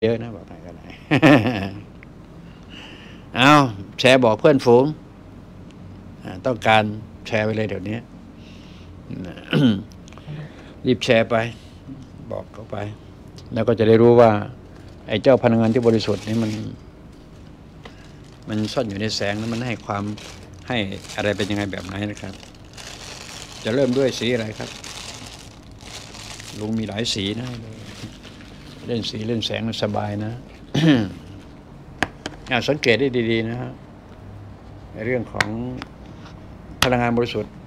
เยอะนะบอกไหนกันไหน เอาแชร์บอกเพื่อนฝูงต้องการแชร์ไปเลยเดี๋ยวนี้ รีบแชร์ไปบอกเขาไปแล้วก็จะได้รู้ว่าไอ้เจ้าพลังงานที่บริสุทธิ์นี่มันซ่อนอยู่ในแสงแล้วมันให้ความให้อะไรเป็นยังไงแบบไหนนะครับจะเริ่มด้วยสีอะไรครับลุงมีหลายสีนะเล่นสีเล่นแสงสบายนะ สังเกตได้ดีๆนะฮะในเรื่องของพลังงานบริสุทธิ์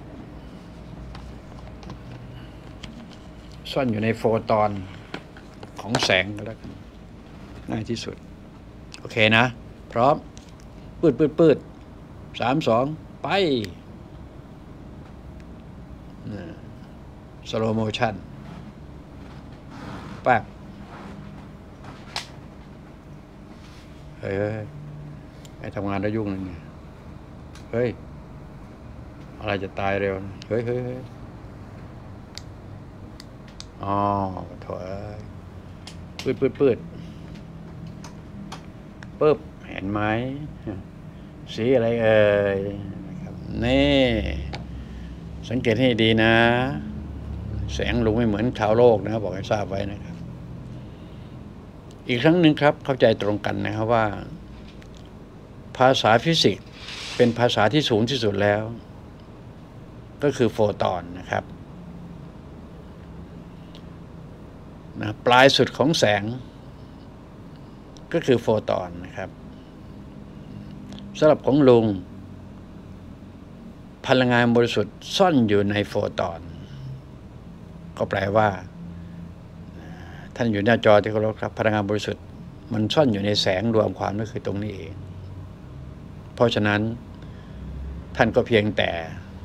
ซ่อนอยู่ในโฟตอนของแสงก็แล้วกันง่ายที่สุดโอเคนะพร้อมปืด3 2ไปสโลโมชั่นแป๊บเฮ้ยไอ้ทำงานแล้วยุ่งเลยเนี่ยเฮ้ยอะไรจะตายเร็วเฮ้ยอ๋อถอยปืดปึ๊บเห็นไหมสีอะไรเอ่ยนะครับนี่สังเกตให้ดีนะแสงลุงไม่เหมือนชาวโลกนะบอกให้ทราบไว้นะครับอีกครั้งหนึ่งครับเข้าใจตรงกันนะครับว่าภาษาฟิสิกส์เป็นภาษาที่สูงที่สุดแล้วก็คือโฟตอนนะครับนะปลายสุดของแสงก็คือโฟตอนนะครับสำหรับของลุงพลังงานบริสุทธิ์ซ่อนอยู่ในโฟตอนก็แปลว่าท่านอยู่หน้าจอที่เคารพครับพลังงานบริสุทธิ์มันซ่อนอยู่ในแสงรวมความก็คือตรงนี้เองเพราะฉะนั้นท่านก็เพียงแต่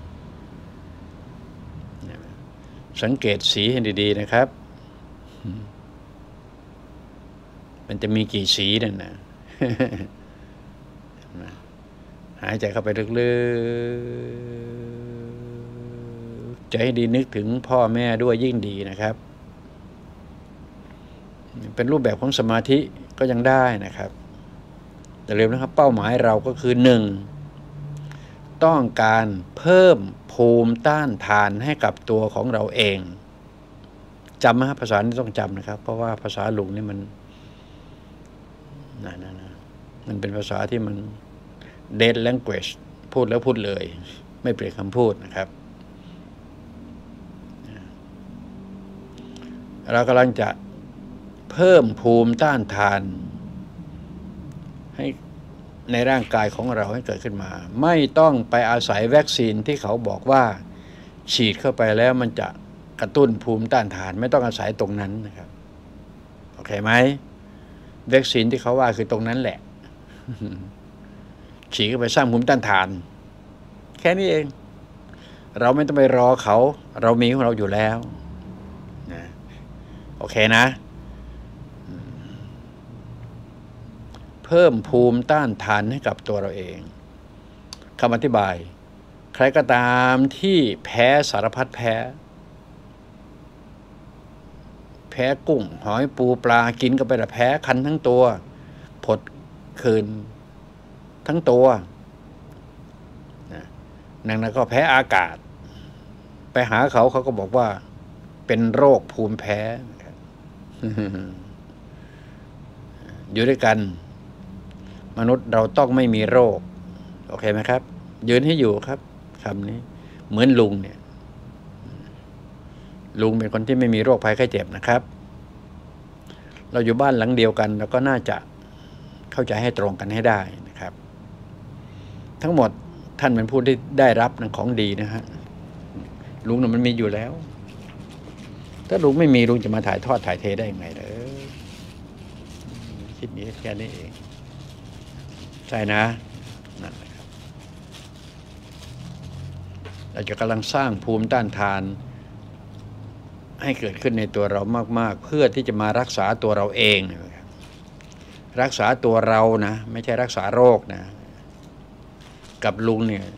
สังเกตสีให้ดีๆนะครับมันจะมีกี่สีนั่นนะ หายใจเข้าไปลึกๆใจให้ดีนึกถึงพ่อแม่ด้วยยิ่งดีนะครับเป็นรูปแบบของสมาธิก็ยังได้นะครับแต่เร็วนะครับเป้าหมายเราก็คือ1ต้องการเพิ่มภูมิต้านทานให้กับตัวของเราเองจำนะภาษานี้ต้องจำนะครับเพราะว่าภาษาลุงนี่มันมันเป็นภาษาที่มันdead language พูดแล้วพูดเลยไม่เปลี่ยนคำพูดนะครับเรากำลังจะเพิ่มภูมิต้านทานให้ในร่างกายของเราให้เกิดขึ้นมาไม่ต้องไปอาศัยวัคซีนที่เขาบอกว่าฉีดเข้าไปแล้วมันจะกระตุ้นภูมิต้านทานไม่ต้องอาศัยตรงนั้นนะครับโอเคไหมวัคซีนที่เขาว่าคือตรงนั้นแหละ ฉีดเข้าไปสร้างภูมิต้านทานแค่นี้เองเราไม่ต้องไปรอเขาเรามีของเราอยู่แล้วนะโอเคนะเพิ่มภูมิต้านทานให้กับตัวเราเองคำอธิบายใครก็ตามที่แพ้สารพัดแพ้กุ้งหอยปูปลากินก็ไปแต่แพ้คันทั้งตัวผดคืนทั้งตัวนั่นก็แพ้อากาศไปหาเขาก็บอกว่าเป็นโรคภูมิแพ้ อยู่ด้วยกันมนุษย์เราต้องไม่มีโรคโอเคไหมครับยืนให้อยู่ครับคำนี้เหมือนลุงเนี่ยลุงเป็นคนที่ไม่มีโรคภัยไข้เจ็บนะครับเราอยู่บ้านหลังเดียวกันเราก็น่าจะเข้าใจให้ตรงกันให้ได้นะครับทั้งหมดท่านเป็นผู้ที่ได้รับของดีนะฮะลุงน่ะมันมีอยู่แล้วถ้าลุงไม่มีลุงจะมาถ่ายทอดถ่ายเทได้ยังไงคิดนี้แค่นี้เองใช่นะนั่นแหละครับเราจะกำลังสร้างภูมิต้านทานให้เกิดขึ้นในตัวเรามากๆเพื่อที่จะมารักษาตัวเราเองรักษาตัวเรานะไม่ใช่รักษาโรคนะกับลุงเนี่ย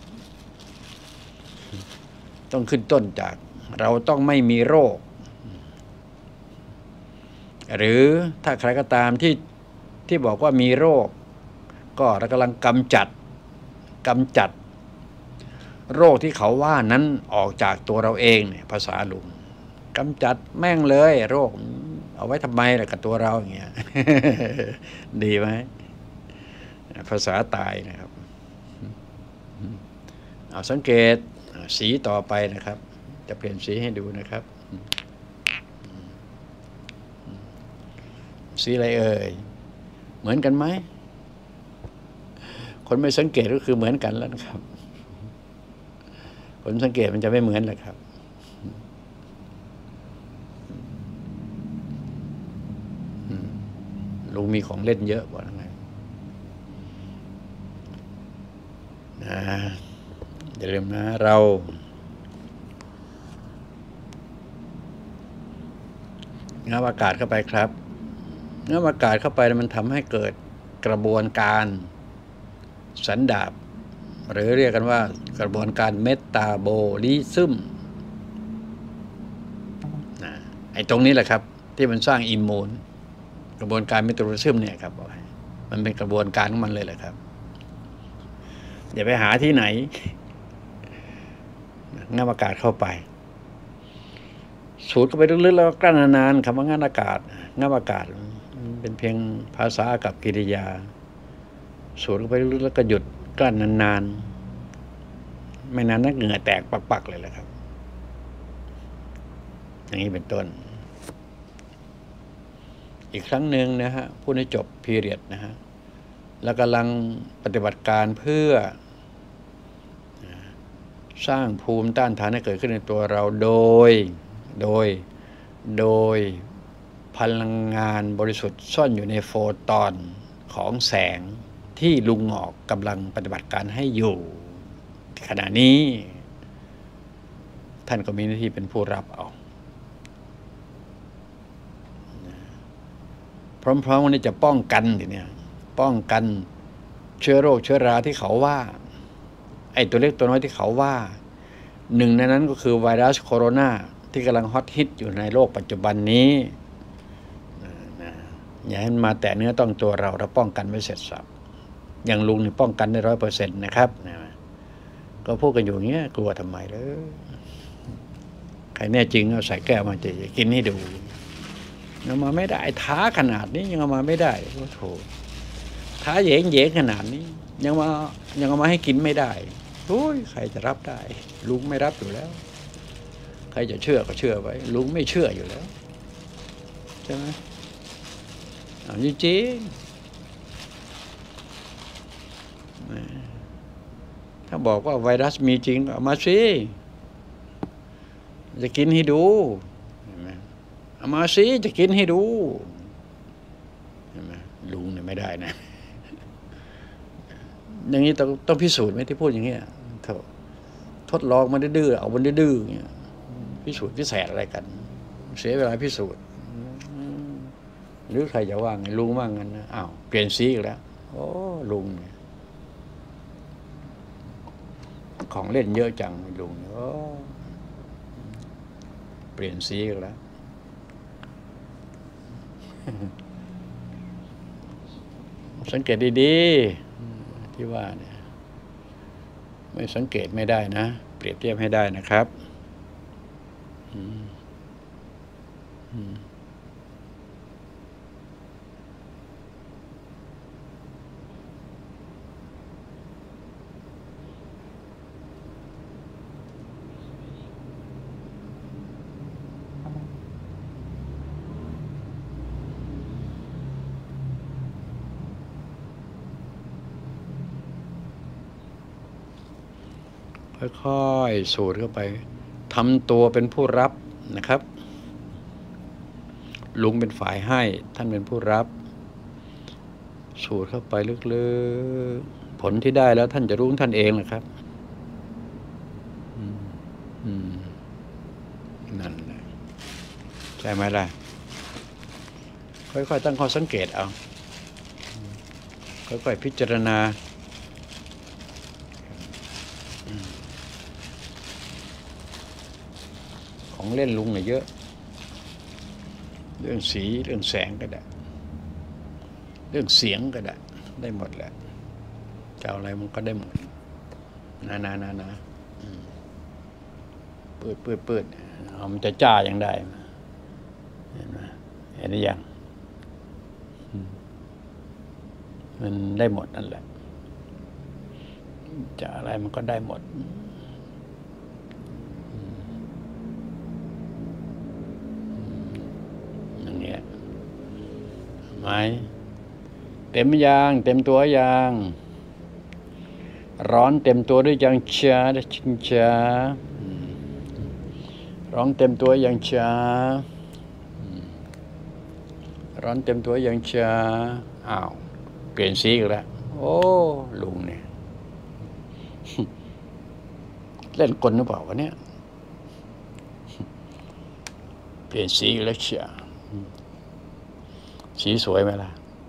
ต้องขึ้นต้นจากเราต้องไม่มีโรคหรือถ้าใครก็ตามที่บอกว่ามีโรคก็เรากำลังกำจัดโรคที่เขาว่านั้นออกจากตัวเราเองเนี่ยภาษาลุงกำจัดแม่งเลยโรคเอาไว้ทำไมล่ะกับตัวเราอย่างเงี้ย ดีไหมภาษาตายนะครับเอาสังเกตสีต่อไปนะครับจะเปลี่ยนสีให้ดูนะครับสีอะไรเอ่ยเหมือนกันไหมคนไม่สังเกตก็คือเหมือนกันแล้วนะครับคนสังเกตมันจะไม่เหมือนแหละครับลุงมีของเล่นเยอะกว่านั้นนะอย่าลืมนะเรางับอากาศเข้าไปครับงับอากาศเข้าไปมันทำให้เกิดกระบวนการสันดาปหรือเรียกกันว่ากระบวนการเมตาโบลิซึมไอ้ตรงนี้แหละครับที่มันสร้างอิมมูนกระบวนการเมตาโบลิซึมเนี่ยครับมันเป็นกระบวนการของมันเลยแหละครับอย่าไปหาที่ไหนงับอากาศเข้าไปสูดเข้าไปลึกๆแล้วกลั้นนานๆคำว่างับอากาศงับอากาศมันเป็นเพียงภาษากับกิริยาสูดเข้าไปลึกๆแล้วก็หยุดกลั้นนานๆไม่นานนักเหงื่อแตกปักๆเลยแหละครับอย่างนี้เป็นต้นอีกครั้งหนึ่งนะฮะพูดให้จบพีเรียดนะฮะแล้วกำลังปฏิบัติการเพื่อสร้างภูมิต้านทานให้เกิดขึ้นในตัวเราโดยพลังงานบริสุทธิ์ซ่อนอยู่ในโฟตอนของแสงที่ลุงหงอกกำลังปฏิบัติการให้อยู่ขณะนี้ท่านก็มีหน้าที่เป็นผู้รับเอาพร้อมๆวันนี้จะป้องกันทีเนี้ยป้องกันเชื้อโรคเชื้อราที่เขาว่าไอ้ตัวเล็กตัวน้อยที่เขาว่าหนึ่งในนั้นก็คือไวรัสโคโรนาที่กำลังฮอตฮิตอยู่ในโลกปัจจุบันนี้อย่าให้มันมาแตะเนื้อต้องตัวเราป้องกันไว้เสร็จสับอย่างลุงนี่ป้องกันได้100%นะครับก็พูดกันอยู่อย่างเงี้ยกลัวทำไมเลยใครแน่จริงเอาใส่แก้วมาจะกินให้ดูยังมาไม่ได้ท้าขนาดนี้ยังเอามาไม่ได้โอ้โหท้าเหย่ขนาดนี้ยังเอามาให้กินไม่ได้โอ้ยใครจะรับได้ลุงไม่รับอยู่แล้วใครจะเชื่อก็เชื่อไว้ลุงไม่เชื่ออยู่แล้วใช่ไหมเอาจริงๆถ้าบอกว่าไวรัสมีจริงเอามาสิจะกินให้ดูเอามาสิจะกินให้ดูเห็นไหมลุงเนี่ยไม่ได้นะอย่างนี้ต้องพิสูจน์ไหมที่พูดอย่างเงี้ยทดลองมันดื้อเอามันดื้ออย่างเงี้ยพิสูจน์พิเศษอะไรกันเสียเวลาพิสูจน์หรือใครจะว่าไงลุงว่างั้นนะอ้าวเปลี่ยนสีอีกแล้วโอ้ลุงเนี่ยของเล่นเยอะจังลุงโอ้เปลี่ยนสีอีกแล้วสังเกตดีๆที่ว่าเนี่ยไม่สังเกตไม่ได้นะเปรียบเทียบให้ได้นะครับค่อยๆสูดเข้าไปทำตัวเป็นผู้รับนะครับลุงเป็นฝ่ายให้ท่านเป็นผู้รับสูดเข้าไปลึกๆผลที่ได้แล้วท่านจะรู้ท่านเองแหละครับนั่นแหละใช่ไหมล่ะค่อยๆตั้งข้อสังเกตเอาค่อยๆพิจารณาของเล่นลุงเนี่ยเยอะเรื่องสีเรื่องแสงก็ได้เรื่องเสียงก็ได้หมดแหละจะเอาอะไรมันก็ได้หมดนะปืดเอามันจะจ้าอย่างได้เห็นไหมเห็นหรือยังมันได้หมดนั่นแหละจะอะไรมันก็ได้หมดอย่างเงี้ยไหมเต็มยางเต็มตัวยางร้อนเต็มตัวด้วยยังช้าชิงช้าร้อนเต็มตัวยังช้าร้อนเต็มตัวยังช้าอ้าวเปลี่ยนสีอีกแล้วโอ้ลุงเนี่ยเล่นกลหรือเปล่าวะเนี่ยเปลี่ยนสีอีกแล้วเชียสีสวยไหมล่ะ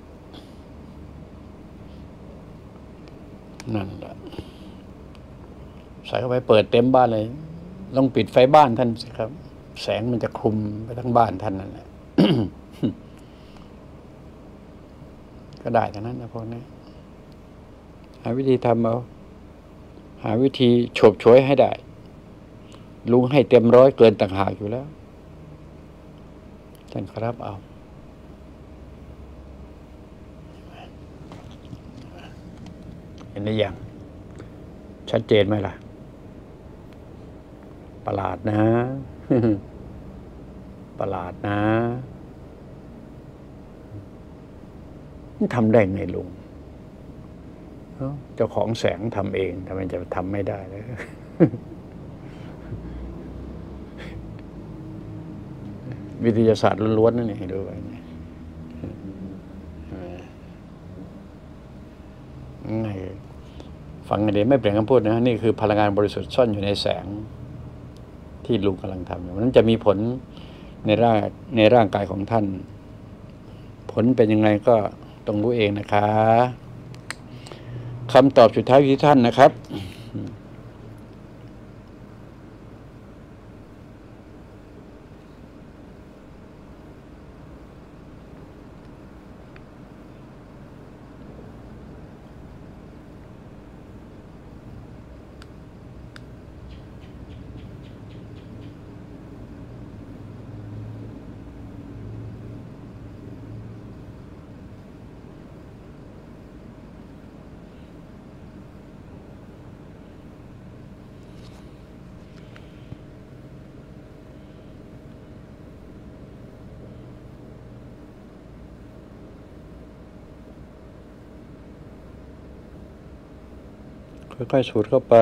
นั่นแหละใส่เข้าไปเปิดเต็มบ้านเลยลองปิดไฟบ้านท่านสิครับแสงมันจะคลุมไปทั้งบ้านท่านนั่นแหละ ก็ได้ทั้งนั้นนะพวกนี้หาวิธีทำเอาหาวิธีโฉบฉวยให้ได้ลุงให้เต็ม100เกินต่างหากอยู่แล้วท่านครับเอาเห็นหรือยังชัดเจนไหมล่ะประหลาดนะ ประหลาดนะทำได้ไงลุงเจ้าของแสงทำเองทำไมจะทำไม่ได้เลย วิทยาศาสตร์ล้วนๆนั่นเองดูไปไงฟังกันดีไม่เปลี่ยนคำพูดนะนี่คือพลังงานบริสุทธิ์ซ่อนอยู่ในแสงที่ลุงกำลังทำอยู่นั้นจะมีผลในร่างกายของท่านผลเป็นยังไงก็ต้องรู้เองนะคะคำตอบสุดท้ายที่ท่านนะครับค่อยๆสูดเข้าไป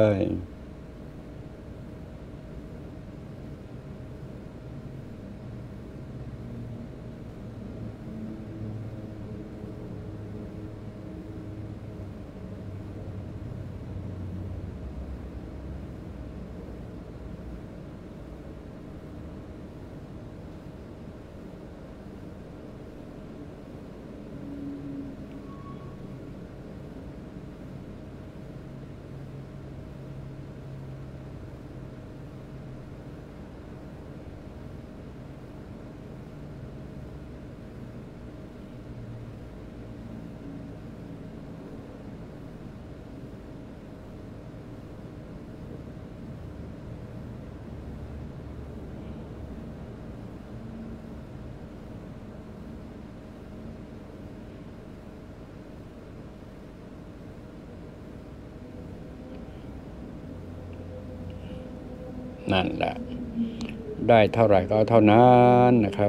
นั่นแหละได้เท่าไหร่ก็เท่านั้นนะครับ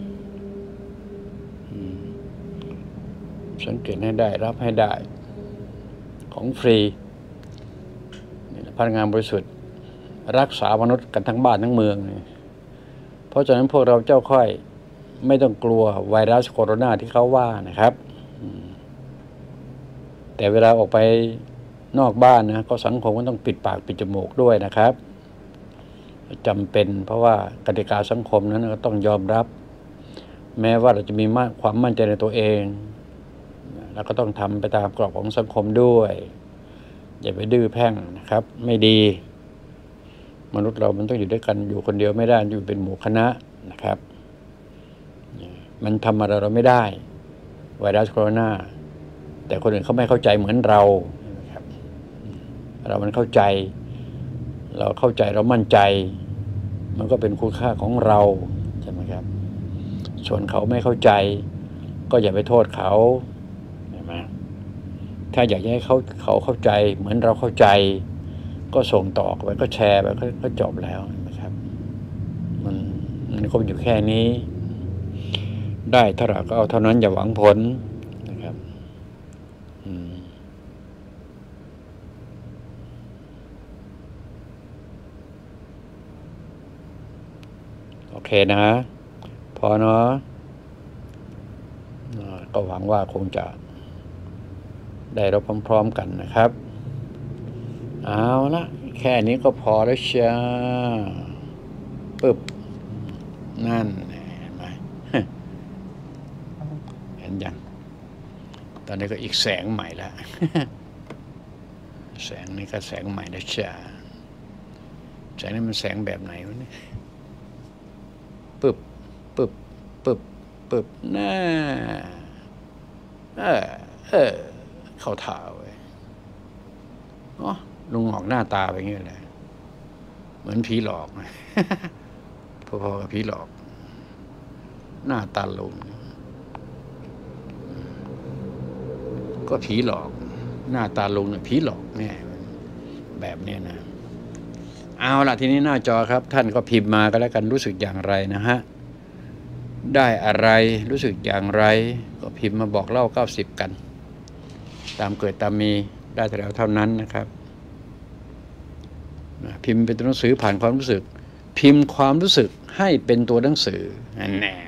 สังเกตให้ได้รับให้ได้ของฟรีพลังงานบริสุทธิ์รักษามนุษย์กันทั้งบ้านทั้งเมืองเพราะฉะนั้นพวกเราเจ้าค่อยไม่ต้องกลัวไวรัสโคโรนาที่เขาว่านะครับแต่เวลาออกไปนอกบ้านนะก็สังคมก็ต้องปิดปากปิดจมูกด้วยนะครับจำเป็นเพราะว่ากติกาสังคมนั้นก็ต้องยอมรับแม้ว่าเราจะมีความมั่นใจในตัวเองแล้วก็ต้องทำไปตามกรอบของสังคมด้วยอย่าไปดื้อแพ่งนะครับไม่ดีมนุษย์เรามันต้องอยู่ด้วยกันอยู่คนเดียวไม่ได้อยู่เป็นหมู่คณะนะครับมันทำอะไรเราไม่ได้ไวรัสโคโรนาแต่คนอื่นเขาไม่เข้าใจเหมือนเรานะครับเรามันเข้าใจเรามั่นใจมันก็เป็นคุณค่าของเราใช่ไหมครับส่วนเขาไม่เข้าใจก็อย่าไปโทษเขาใช่ไหมถ้าอยากให้เขาเข้าใจเหมือนเราเข้าใจก็ส่งต่อไปก็แชร์ไปก็จบแล้วนะครับมันก็อยู่แค่นี้ได้เท่าไหร่ก็เอาเท่านั้นอย่าหวังผลนะครับโอเคนะพอเนาะก็หวังว่าคงจะได้รับพร้อมๆกันนะครับเอาละแค่นี้ก็พอแล้วจ้าปึ๊บนั่นเห็นไหมเห็นยังตอนนี้ก็อีกแสงใหม่แล้วแสงนี้ก็แสงใหม่แล้วจ้าแสงนี้มันแสงแบบไหนวะเนี่ยปึ๊บปึ๊บปึ๊บปึ๊บน่าเข้าท่าเว้ยอ๋อลุงออกหน้าตาไปอย่างนี้เลยเหมือนผีหลอกพอๆกับผีหลอกหน้าตาลุงก็ผีหลอกหน้าตาลุงเนี่ยผีหลอกแน่แบบนี้นะเอาล่ะทีนี้หน้าจอครับท่านก็พิมพ์มาก็แล้วกันรู้สึกอย่างไรนะฮะได้อะไรรู้สึกอย่างไรก็พิมพ์มาบอกเล่า90กันตามเกิดตามมีได้แต่แล้วเท่านั้นนะครับพิมพ์เป็นตัวหนังสือผ่านความรู้สึกพิมพ์ความรู้สึกให้เป็นตัวหนังสือแน่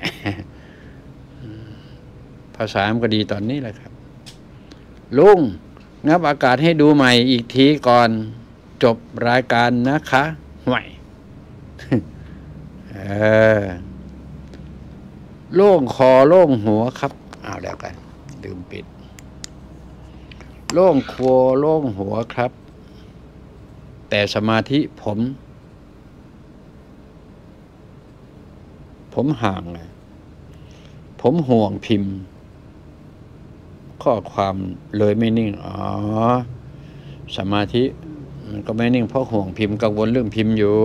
ภาษามันก็ดีตอนนี้แหละครับลุงงับอากาศให้ดูใหม่อีกทีก่อนจบรายการนะคะใหม่โล่งคอโล่งหัวครับเอาแล้วกันลืมปิดโล่งคอโล่งหัวครับแต่สมาธิผมห่างเลยผมห่วงพิมพ์ข้อความเลยไม่นิ่งสมาธิมันก็ไม่นิ่งเพราะห่วงพิมพ์กังวลเรื่องพิมพ์อยู่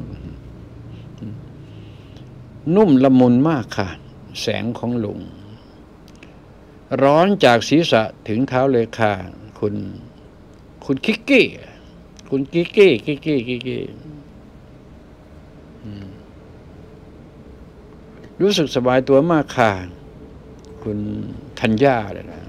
นุ่มละมุนมากค่ะแสงของลุงร้อนจากศีรษะถึงเท้าเลยค่ะคุณคิกกี้คุณกิกกี้รู้สึกสบายตัวมากค่ะคุณธัญญาเลยนะ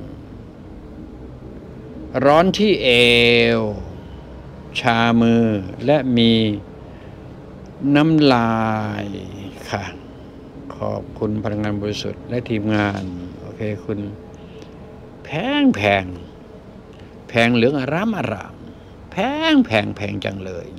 ร้อนที่เอวชามือและมีน้ำลายค่ะขอบคุณพลังงานบริสุทธิ์และทีมงานโอเคคุณแพงเหลืองอารามแพงจังเลย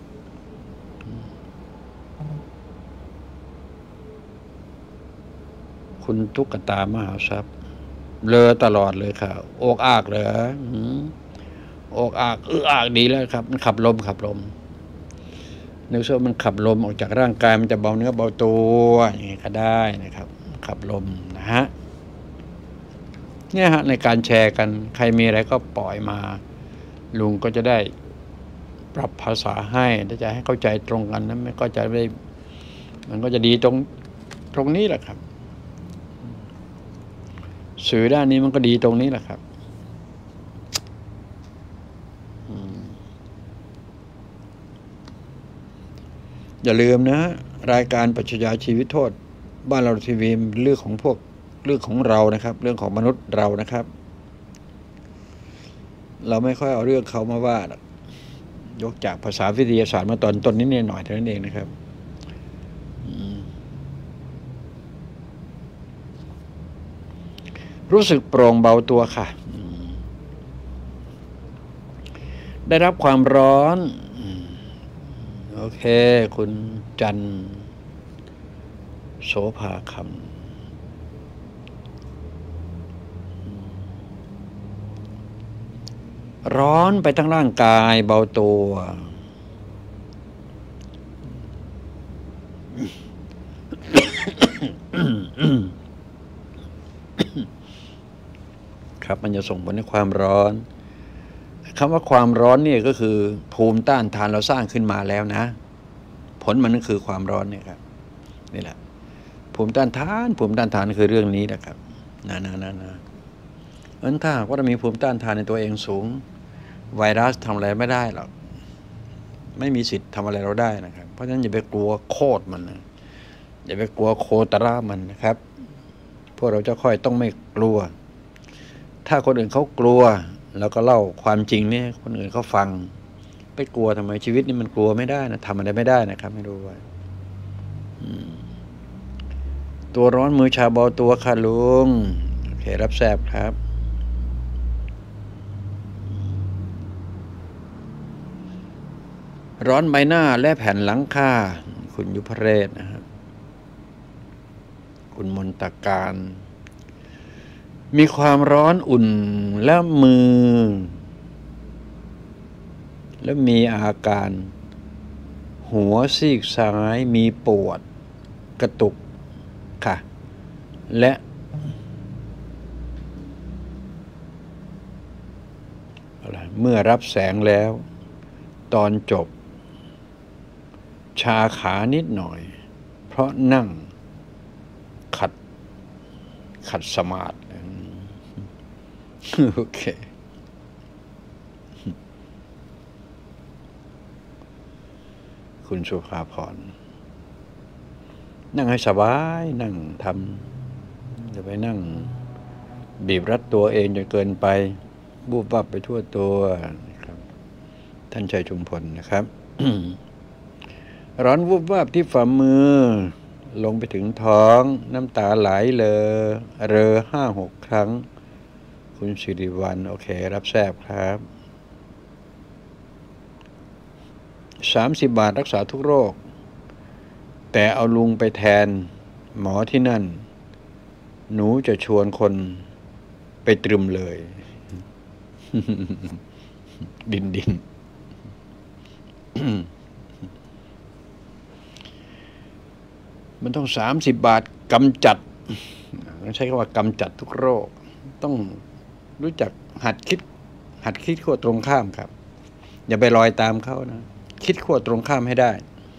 คุณตุ๊กตามหาทรัพย์เลอตลอดเลยค่ะโอกอากเหรอโอกอากอากดีแล้วครับมันขับลมนึกว่ามันขับลมออกจากร่างกายมันจะเบาเนื้อเบาตัวอย่างนี้ก็ได้นะครับขับลมนะฮะเนี่ยฮะในการแชร์กันใครมีอะไรก็ปล่อยมาลุงก็จะได้ปรับภาษาให้ถ้าจะให้เข้าใจตรงกันนั้นก็จะได้มันก็จะดีตรงนี้แหละครับสื่อด้านนี้มันก็ดีตรงนี้แหละครับอย่าลืมนะรายการปรัชญาชีวิตโทษบ้านเราทีวีเรื่องของเรานะครับเรื่องของมนุษย์เรานะครับเราไม่ค่อยเอาเรื่องเขามาว่ายกจากภาษาวิทยาศาสตร์มาตอนต้นนิดหน่อยเท่านั้นเองนะครับรู้สึกโปร่งเบาตัวค่ะได้รับความร้อนโอเคคุณจันโสภาคำร้อนไปทั้งร่างกายเบาตัวนะครับมันจะส่งผลให้ความร้อนคำว่าความร้อนนี่ก็คือภูมิต้านทานเราสร้างขึ้นมาแล้วนะผลมันก็คือความร้อนเนี่ยครับนี่แหละภูมิต้านทานคือเรื่องนี้นะครับงั้นถ้าว่าเรามีภูมิต้านทานในตัวเองสูงไวรัสทำอะไรไม่ได้หรอกไม่มีสิทธิ์ทำอะไรเราได้นะครับเพราะฉะนั้นอย่าไปกลัวโคตรมันนะอย่าไปกลัวโคตรมันนะครับพวกเราจะค่อยต้องไม่กลัวถ้าคนอื่นเขากลัวแล้วก็เล่าความจริงนี่คนอื่นเขาฟังไปกลัวทำไมชีวิตนี่มันกลัวไม่ได้นะทำอะไรไม่ได้นะครับไม่รู้ว่าตัวร้อนมือชาเบาตัวค่ะลุงโอเครับแซบครับร้อนใบหน้าและแผ่นหลังคาคุณยุพเรศนะครับคุณมนตการมีความร้อนอุ่นและมือและมีอาการหัวซีกซ้ายมีปวดกระตุกค่ะและเมื่อรับแสงแล้วตอนจบชาขานิดหน่อยเพราะนั่งขัดสมาธิโอเคคุณสุภาพรนั่งให้สบายนั่งทำจะไปนั่งบีบรัดตัวเองจนเกินไปบูบวับไปทั่วตัวนะครับท่านชัยชุมพลนะครับ ร้อนวูบวาบที่ฝ่ามือลงไปถึงท้องน้ำตาไหลเรอ5-6 ครั้งคุณสิริวัลย์โอเครับแซบครับ30 บาทรักษาทุกโรคแต่เอาลุงไปแทนหมอที่นั่นหนูจะชวนคนไปตรึมเลย ดิน มันต้อง30 บาทกำจัดใช้คำว่ากำจัดทุกโรคต้องรู้จักหัดคิดขั้วตรงข้ามครับอย่าไปลอยตามเขานะคิดขั้วตรงข้ามให้ได้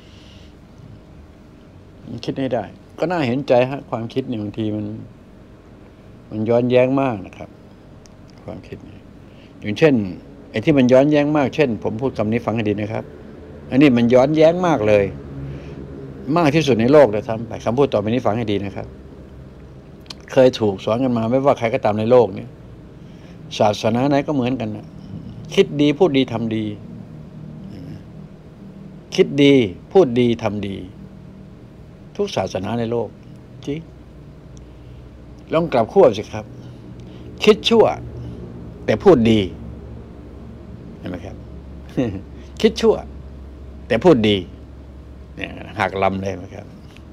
คิดให้ได้ก็น่าเห็นใจฮะความคิดเนี่ยบางทีมันย้อนแย้งมากนะครับความคิดเนี่ยอย่างเช่นไอ้ที่มันย้อนแย้งมากเช่นผมพูดคำนี้ฟังให้ดีนะครับอันนี้มันย้อนแย้งมากเลยมากที่สุดในโลกเลยซ้ำไปคำพูดต่อไปนี้ฟังให้ดีนะครับเคยถูกสอนกันมาไม่ว่าใครก็ตามในโลกนี้ศาสนาไหนก็เหมือนกันนะคิดดีพูดดีทำดีคิดดีพูดดีทำดีทุกศาสนาในโลกจริงลองกลับขั้วสิครับคิดชั่วแต่พูดดีเห็นไหมครับ คิดชั่วแต่พูดดีเนี่ยหักลำเลยนะครับ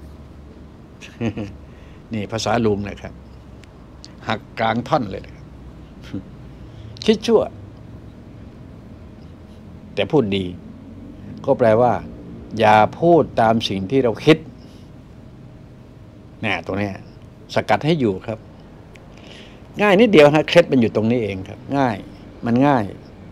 นี่ภาษาลุงนะครับหักกลางท่อนเลยนะครับ คิดชั่วแต่พูดดีก็แปลว่าอย่าพูดตามสิ่งที่เราคิดเนี่ยตรงนี้สกัดให้อยู่ครับง่ายนิดเดียวฮะเคล็ดมันอยู่ตรงนี้เองครับง่ายมันง่าย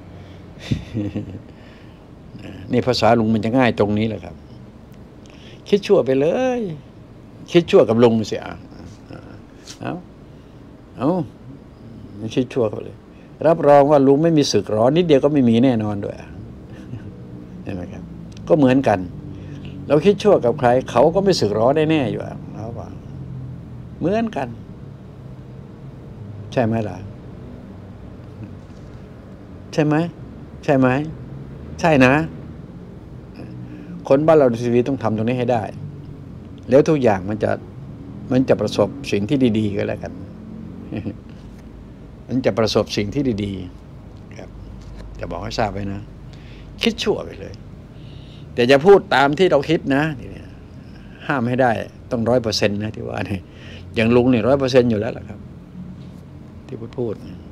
นี่ภาษาลุงมันจะง่ายตรงนี้แหละครับคิดชั่วไปเลยคิดชั่วกับลุงเสียเอาคิดชั่วเขาเลยรับรองว่าลุงไม่มีสึกร้อนนิดเดียวก็ไม่มีแน่นอนด้วยเห็นไหมครับก็เหมือนกันเราคิดชั่วกับใครเขาก็ไม่สึกร้อนได้แน่อยู่แล้วว่าเหมือนกันใช่ไหมล่ะใช่ไหมใช่ไหมใช่นะคนบ้านเราในชีวิตต้องทำตรงนี้ให้ได้แล้วทุกอย่างมันจะประสบสิ่งที่ดีๆก็แล้วกัน มันจะประสบสิ่งที่ดีๆครับจะบอกให้ทราบไว้นะคิดชั่วไปเลยแต่จะพูดตามที่เราคิดนะห้ามให้ได้ต้อง100%นะที่ว่าเนี่ยอย่างลุงเนี่ย100%อยู่แล้วล่ะครับที่พูด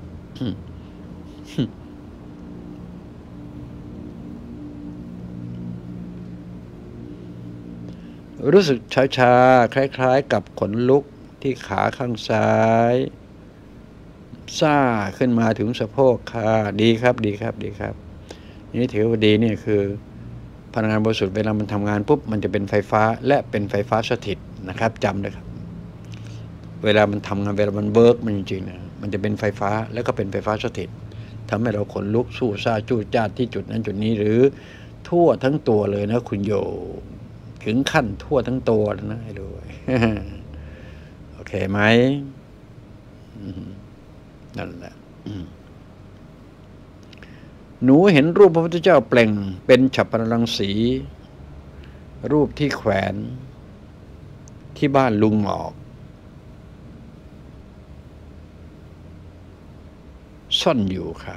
รู้สึกชาๆคล้ายๆกับขนลุกที่ขาข้างซ้ายซ่าขึ้นมาถึงสะโพกค่ะดีครับดีครับดีครับนี่ถือว่าดีเนี่ยคือพลังงานบริสุทธิ์เวลามันทำงานปุ๊บมันจะเป็นไฟฟ้าและเป็นไฟฟ้าสถิตนะครับจำเลยครับเวลามันทำงานเวลามันเวิร์กมันจริงๆนะมันจะเป็นไฟฟ้าแล้วก็เป็นไฟฟ้าสถิตทำให้เราขนลุกสู้ซ่าจู้จ้าที่จุดนั้นจุดนี้หรือทั่วทั้งตัวเลยนะคุณโยถึงขั้นทั่วทั้งตัวนะให้ด้วย โอเคไหมนั่นแหละหนูเห็นรูปพระพุทธเจ้าเปล่งเป็นฉัพพรังสีรูปที่แขวนที่บ้านลุงหมอกซ่อนอยู่ค่ะ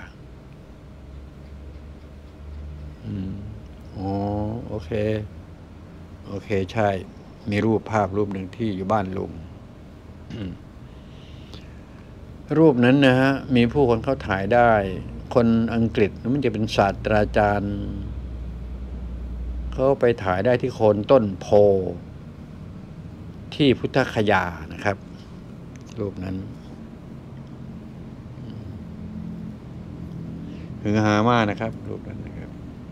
อ๋อโอเคโอเคใช่มีรูปภาพรูปหนึ่งที่อยู่บ้านลุงรูปนั้นนะฮะมีผู้คนเขาถ่ายได้คนอังกฤษมันจะเป็นศาสตราจารย์เขาไปถ่ายได้ที่โคนต้นโพที่พุทธคยานะครับรูปนั้นฮือฮามากนะครับรูปนั้นนะครับ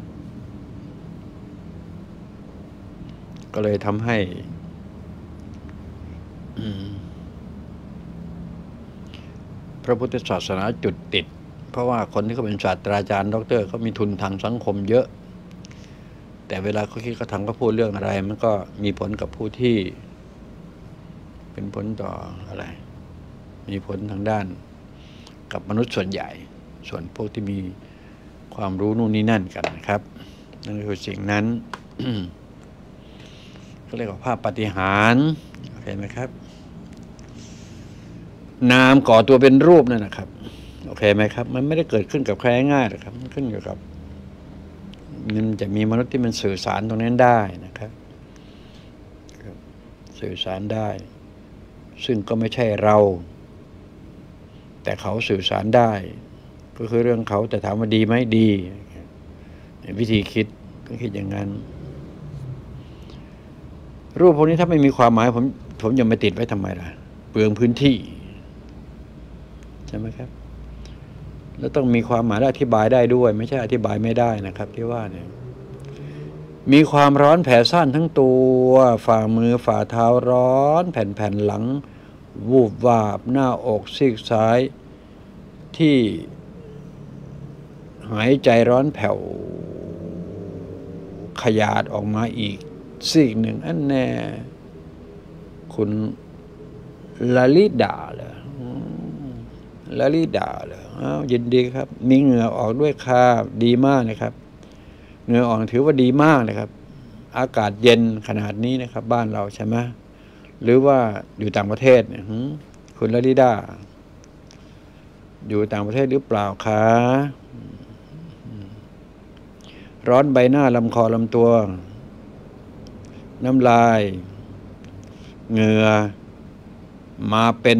ก็เลยทำให้พระพุทธศาสนาจุดติดเพราะว่าคนที่เขาเป็นศาสตราจารย์ด็อกเตอร์เขามีทุนทางสังคมเยอะแต่เวลาเขาคิดเขาทำเขาพูดเรื่องอะไรมันก็มีผลกับผู้ที่เป็นผลต่ออะไรมีผลทางด้านกับมนุษย์ส่วนใหญ่ส่วนพวกที่มีความรู้นู่นนี่นั่นกันนะครับนั่นคือสิ่งนั้น เขาเรียกว่าภาพปาฏิหาริย์โอเคไหมครับนามก่อตัวเป็นรูปนั่นนะครับโอเคไหมครับมันไม่ได้เกิดขึ้นกับใครง่ายหรอกครับมันขึ้นอยู่กับมันจะมีมนุษย์ที่มันสื่อสารตรงนั้นได้นะครับสื่อสารได้ซึ่งก็ไม่ใช่เราแต่เขาสื่อสารได้ก็คือเรื่องเขาแต่ถามว่าดีไหมดีวิธีคิดก็คิดอย่างนั้นรูปพวกนี้ถ้าไม่มีความหมายผมจะไม่ติดไว้ทำไมล่ะเปลืองพื้นที่ใช่ไหมครับแล้วต้องมีความหมายและอธิบายได้ด้วยไม่ใช่อธิบายไม่ได้นะครับที่ว่าเนี่ยมีความร้อนแผ่ซ่านทั้งตัวฝ่ามือฝ่าเท้าร้อนแผ่นหลังวูบวาบหน้าอกซีกซ้ายที่หายใจร้อนแผ่วขยาดออกมาอีกซีกหนึ่งอันแน่คุณลลิดาเหรอลลิดาเหรอยินดีครับมีเหงื่อออกด้วยค่ะดีมากนะครับเหงื่อออกถือว่าดีมากนะครับอากาศเย็นขนาดนี้นะครับบ้านเราใช่ไหมหรือว่าอยู่ต่างประเทศเนี่ยคุณลลิดาอยู่ต่างประเทศหรือเปล่าคะร้อนใบหน้าลำคอลำตัวน้ำลายเหงื่อมาเป็น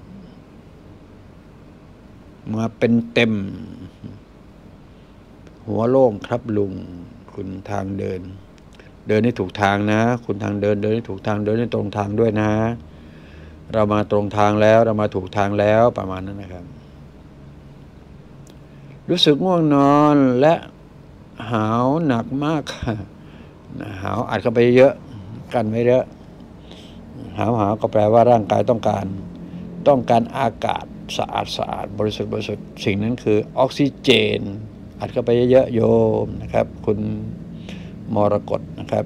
เต็มหัวโล่งครับลุงคุณทางเดินให้ถูกทางนะคุณทางเดินให้ถูกทางเดินให้ตรงทางด้วยนะเรามาตรงทางแล้วเรามาถูกทางแล้วประมาณนั้นนะครับรู้สึกง่วงนอนและหาวหนักมากค่ะหาวอัดเข้าไปเยอะกันไม่เยอะหาวก็แปลว่าร่างกายต้องการอากาศสะอาดบริสุทธิ์สิ่งนั้นคือออกซิเจนอัดเข้าไปเยอะๆโยมนะครับคุณมรกตนะครับ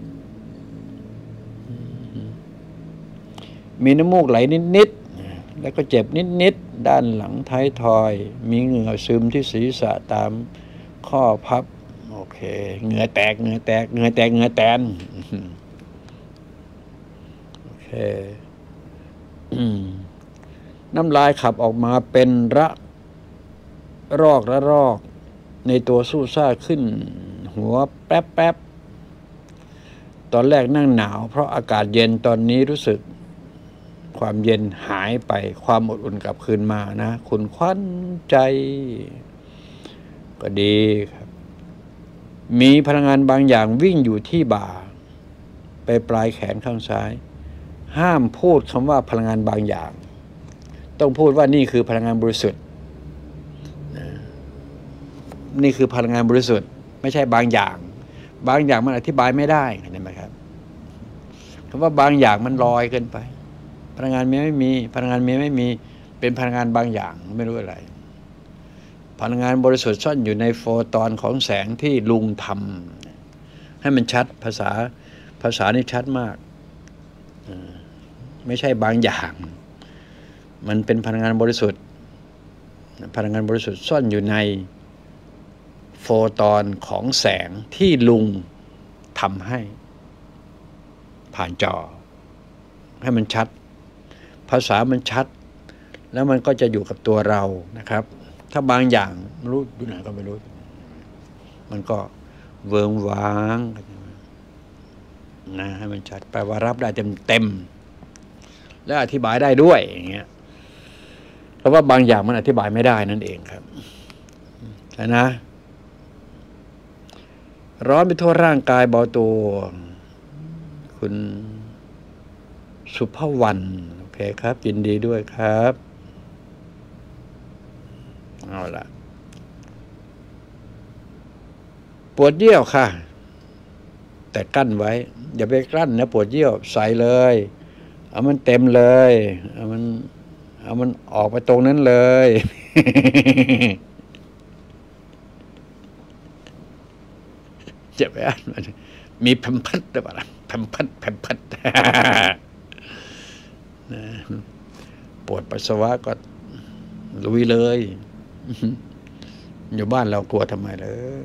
มีน้ำมูกไหลนิดๆแล้วก็เจ็บนิดๆด้านหลังท้ายทอยมีเหงื่อซึมที่ศีรษะตามข้อพับโอเคเหงื่อแตกโอเคน้ำลายขับออกมาเป็นระรอกในตัวสู้ซ่าขึ้นหัวแป๊บตอนแรกนั่งหนาวเพราะอากาศเย็นตอนนี้รู้สึกความเย็นหายไปความอบอุ่นกลับคืนมานะคุณขวัญใจก็ดีครับมีพลังงานบางอย่างวิ่งอยู่ที่บ่าไปปลายแขนข้างซ้ายห้ามพูดคำว่าพลังงานบางอย่างต้องพูดว่านี่คือพลังงานบริสุทธิ์นี่คือพลังงานบริสุทธิ์ไม่ใช่บางอย่างบางอย่างมันอธิบายไม่ได้เห็นไหมครับคำว่าบางอย่างมันลอยเกินไปพลังงานไม่มีพลังงานไม่มีเป็นพลังงานบางอย่างไม่รู้อะไรพลังงานบริสุทธิ์ซ่อนอยู่ในโฟตอนของแสงที่ลุงทำให้มันชัดภาษานี่ชัดมากไม่ใช่บางอย่างมันเป็นพลังงานบริสุทธิ์พลังงานบริสุทธิ์ซ่อนอยู่ในโฟตอนของแสงที่ลุงทำให้ผ่านจอให้มันชัดภาษามันชัดแล้วมันก็จะอยู่กับตัวเรานะครับถ้าบางอย่างไม่รู้อยู่ไหนก็ไม่รู้มันก็เวิงว้างนะให้มันชัดแปลว่ารับได้เต็มและอธิบายได้ด้วยอย่างเงี้ยเพราะว่าบางอย่างมันอธิบายไม่ได้นั่นเองครับใช่นะร้อนไปทั่วร่างกายเบาตัวคุณสุภวรรณโอเคครับยินดีด้วยครับเอาล่ะปวดเยี่ยวค่ะแต่กั้นไว้อย่าไปกลั้นนะปวดเยี่ยวใส่เลยเอามันเต็มเลยเอามันออกไปตรงนั้นเลยจะไปอ่านมันมีแผ่นพัดหรือเปล่าแผ่นพัดปวดปัสสาวะก็ลุยเลยอยู่บ้านเรากลัวทำไมเลย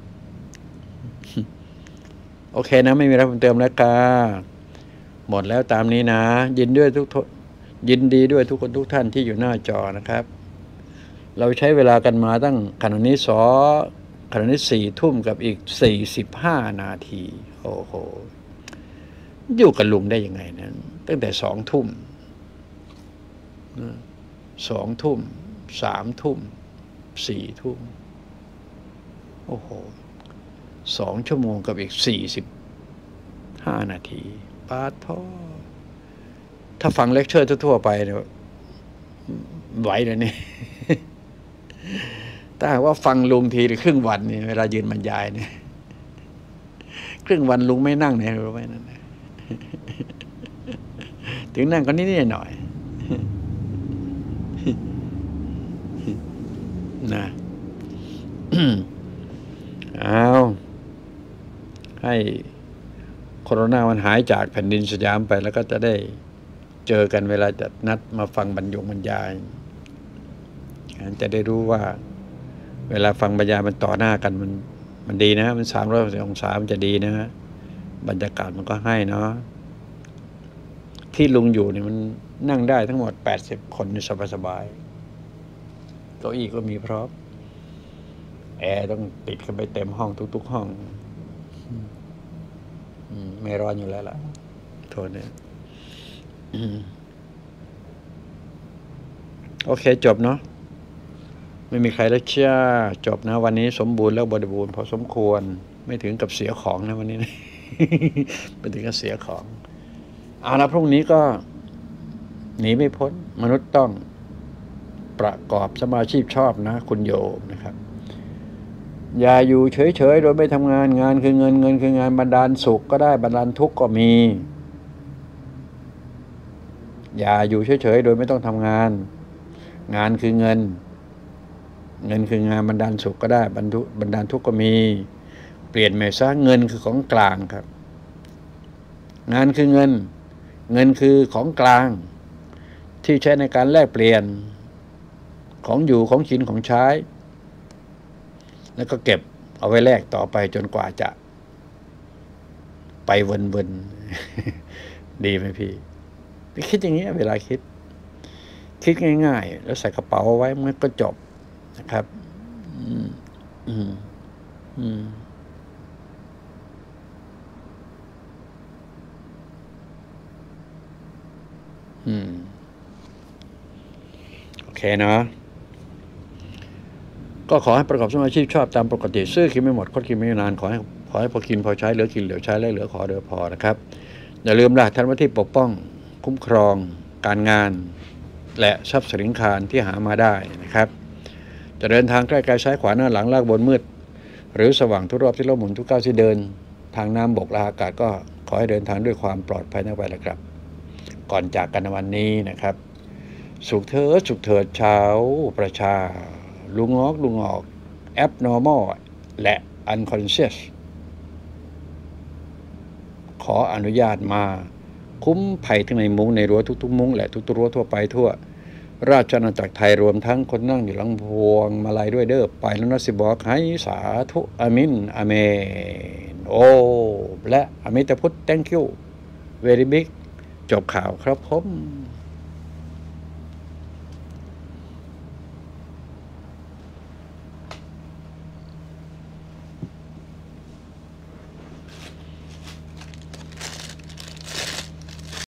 โอเคนะไม่มีอะไรเพิ่มเติมแล้วค่ะหมดแล้วตามนี้นะยินดีด้วยทุกคนทุกท่านที่อยู่หน้าจอนะครับเราใช้เวลากันมาตั้งขณะนี้4 ทุ่มกับอีก45 นาทีโอ้โหอยู่กับลุงได้ยังไงนั้นตั้งแต่2 ทุ่ม2 ทุ่ม3 ทุ่ม4 ทุ่มโอ้โห2 ชั่วโมงกับอีก45 นาทีปาท้อถ้าฟังเลคเชอร์ทั่วไปเนี่ยไหวเลยเนี่ยถ้าหากว่าฟังลุงทีหรือครึ่งวันนี่เวลายืนบรรยายเนี่ยครึ่งวันลุงไม่นั่งเนี่ยรู้ไหมนั่นถึงนั่งก็นิดหน่อยนะเอาให้โควิดมันหายจากแผ่นดินสยามไปแล้วก็จะได้เจอกันเวลาจะนัดมาฟังบรรยายจะได้รู้ว่าเวลาฟังบรรยายมันต่อหน้ากันมันดีนะมัน360 องศามันจะดีนะบรรยากาศมันก็ให้เนาะที่ลุงอยู่เนี่ยมันนั่งได้ทั้งหมด80 คนสบายๆเก้าอี้ก็มีพร้อมแอร์ต้องติดกันไปเต็มห้องทุกห้องไม่ร้อนอยู่แล้วล่ะโทษเนี่ยโอเคจบเนาะไม่มีใครแล้วเชื่อจบนะวันนี้สมบูรณ์แล้วบริบูรณ์พอสมควรไม่ถึงกับเสียของนะวันนี้นะ ไม่ถึงกับเสียของเอาละพรุ่งนี้ก็หนีไม่พ้นมนุษย์ต้องประกอบสมาชีพชอบนะคุณโยมนะครับอย่าอยู่เฉยๆโดยไม่ทำงานงานคือเงินคืองานบันดาลสุขก็ได้บันดาลทุกข์ก็มีอย่าอยู่เฉยๆโดยไม่ต้องทำงานงานคือเงินคืองานบันดาลสุขก็ได้บันดาลทุกข์ก็มีเปลี่ยนใหม่ซะเงินคือของกลางครับงานคือเงินคือของกลางที่ใช้ในการแลกเปลี่ยนของอยู่ของกินของใช้แล้วก็เก็บเอาไว้แลกต่อไปจนกว่าจะไปวนๆดีไหมพี่คิดอย่างนี้เวลาคิดง่ายๆแล้วใส่กระเป๋าไว้มันก็จบนะครับโอเคเนาะก็ขอให้ประกอบสมาชีพชอบตามปกติซื้อกินไม่หมดคดกินไม่นานขอให้พอกินพอใช้เหลือกินเหลือใช้และเหลือขอเหลือพอนะครับอย่าลืมล่ะท่านว่าที่ปกป้องคุ้มครองการงานและทรัพย์สินคารที่หามาได้นะครับจะเดินทางใกล้ไกลซ้ายขวาหน้าหลังลากบนมืดหรือสว่างทุกรอบที่เราหมุนทุกก้าวที่เดินทางน้ำบกและอากาศก็ขอให้เดินทางด้วยความปลอดภัยนักไปละครับก่อนจากกันในวันนี้นะครับสุขเถิดชาวประชาลุงออกabnormal และ unconscious ขออนุญาตมาคุ้มภัยทั้งในมุ้งในรั้วทุกๆมุ้งและทุกๆรั้วทั่วไปทั่วราชอาณาจักรไทยรวมทั้งคนนั่งอยู่หลังพวงมาลัยด้วยเด้อไปแล้วนะสิบอกให้สาธุอามินอาเมนโอ้และอมิตพุทธ thank you very big จบข่าวครับผม